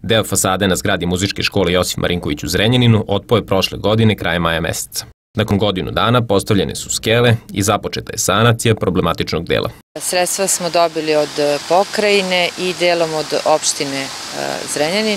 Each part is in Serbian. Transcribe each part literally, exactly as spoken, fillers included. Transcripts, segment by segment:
Deo fasade na zgradi muzičke škole Josif Marinković u Zrenjaninu otpao je prošle godine krajem maja meseca. Nakon godinu dana postavljene su skele i započeta je sanacija problematičnog dela. Sredstva smo dobili od pokrajine i delom od opštine Zrenjanin.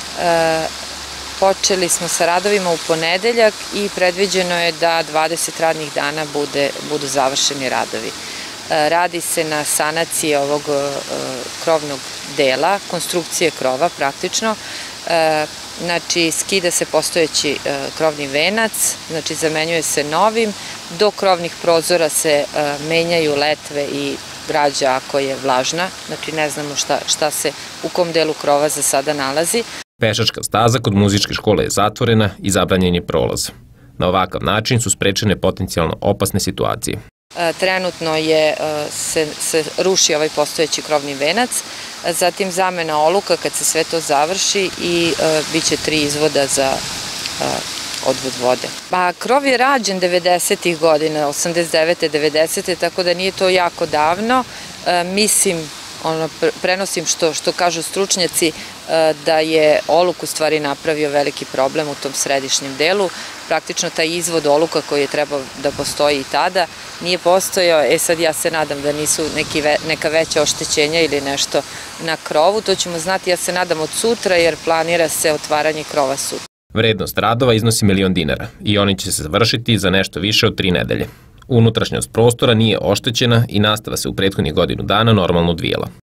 Počeli smo sa radovima u ponedeljak i predviđeno je da dvadeset radnih dana budu završeni radovi. Radi se na sanaciji ovog krovnog dela, konstrukcije krova praktično. Znači, skida se postojeći krovni venac, znači zamenjuje se novim. Do krovnih prozora se menjaju letve i građa ako je vlažna, znači ne znamo šta se u kom delu krova za sada nalazi. Pešačka staza kod muzičke škole je zatvorena i zabranjen je prolaz. Na ovakav način su sprečene potencijalno opasne situacije. Trenutno se ruši ovaj postojeći krovni venac, zatim zamena oluka kad se sve to završi i bit će tri izvoda za odvod vode. Pa krov je rađen devedesetih godina, osamdeset devete devedesete tako da nije to jako davno. Mislim, prenosim što kažu stručnjaci, da je oluk u stvari napravio veliki problem u tom središnjem delu. Praktično taj izvod oluka koji je trebao da postoji i tada nije postojao. E sad ja se nadam da nisu neka veća oštećenja ili nešto na krovu. To ćemo znati, ja se nadam, od sutra jer planira se otvaranje krova sutra. Vrednost radova iznosi milion dinara i oni će se završiti za nešto više od tri nedelje. Unutrašnjost prostora nije oštećena i nastava se u prethodnih godinu dana normalno odvijela.